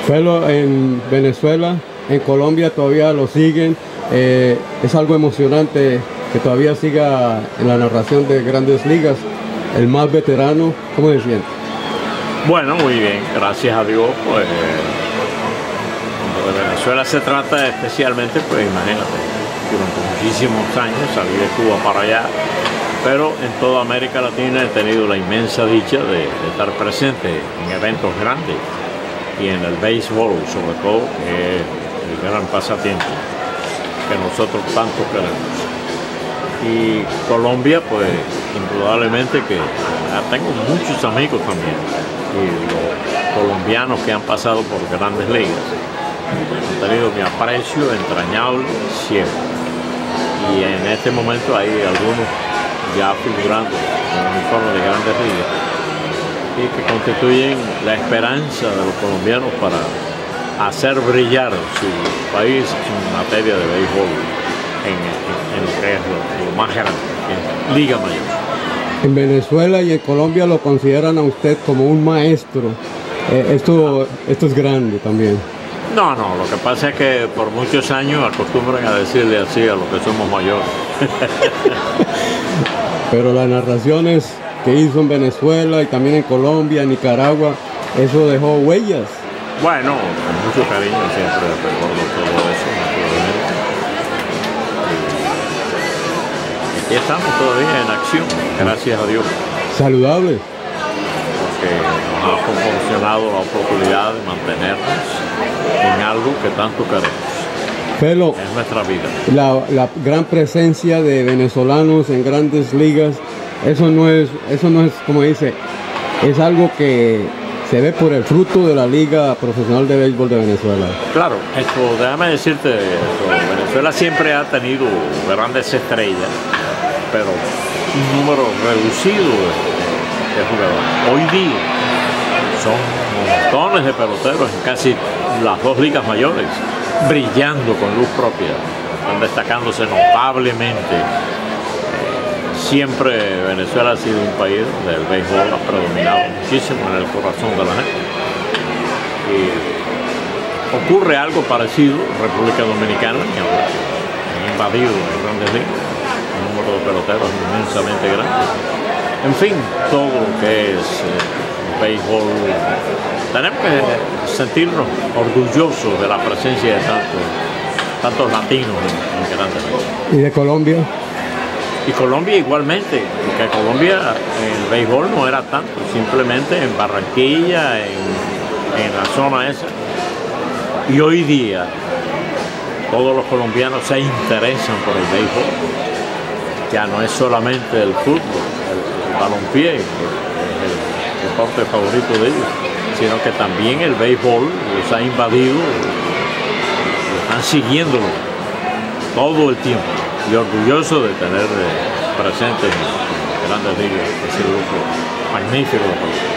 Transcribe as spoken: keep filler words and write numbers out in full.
Felo, en Venezuela, en Colombia todavía lo siguen. Eh, es algo emocionante que todavía siga en la narración de Grandes Ligas. El más veterano, ¿cómo se siente? Bueno, muy bien, gracias a Dios. Pues, cuando de Venezuela se trata especialmente, pues imagínate, durante muchísimos años salí de Cuba para allá, pero en toda América Latina he tenido la inmensa dicha de, de estar presente en eventos grandes y en el béisbol, sobre todo, que es el gran pasatiempo que nosotros tanto queremos. Y Colombia, pues indudablemente que tengo muchos amigos también, y los colombianos que han pasado por Grandes Ligas han tenido mi aprecio entrañable siempre. Y en este momento hay algunos ya figurando en el uniforme de Grandes Ligas y que constituyen la esperanza de los colombianos para hacer brillar su país en materia de béisbol en, en, en lo que es lo, lo más grande, en Liga Mayor. En Venezuela y en Colombia lo consideran a usted como un maestro. Eh, esto, esto es grande también. No, no, lo que pasa es que por muchos años acostumbran a decirle así a los que somos mayores. Pero las narraciones que hizo en Venezuela y también en Colombia, Nicaragua, eso dejó huellas. Bueno, con mucho cariño siempre recuerdo todo eso, naturalmente. Y aquí estamos todavía en acción, gracias a Dios. Saludable. Porque nos ha proporcionado la oportunidad de mantenernos en algo que tanto queremos. Felo, es nuestra vida. La, la gran presencia de venezolanos en Grandes Ligas, eso no es, eso no es, como dice, es algo que se ve por el fruto de la Liga Profesional de Béisbol de Venezuela. Claro, esto, déjame decirte, esto, Venezuela siempre ha tenido grandes estrellas, pero un número reducido de, de jugadores. Hoy día son montones de peloteros en casi las dos ligas mayores, brillando con luz propia, están destacándose notablemente. Siempre Venezuela ha sido un país donde el béisbol ha predominado muchísimo en el corazón de la gente. Y ocurre algo parecido en República Dominicana, que han invadido en Grandes Ligas, un número de peloteros inmensamente grande. En fin, todo lo que es eh, el béisbol, tenemos que sentirnos orgullosos de la presencia de tantos, tantos latinos en, en Grandes Ligas. ¿Y de Colombia? Y Colombia igualmente, porque Colombia el béisbol no era tanto, simplemente en Barranquilla, en, en la zona esa. Y hoy día todos los colombianos se interesan por el béisbol. Ya no es solamente el fútbol, el, el balompié, que es el deporte favorito de ellos, sino que también el béisbol los ha invadido, están siguiéndolo todo el tiempo. Y orgulloso de tener eh, presente en Grandes Ligas ese grupo magnífico de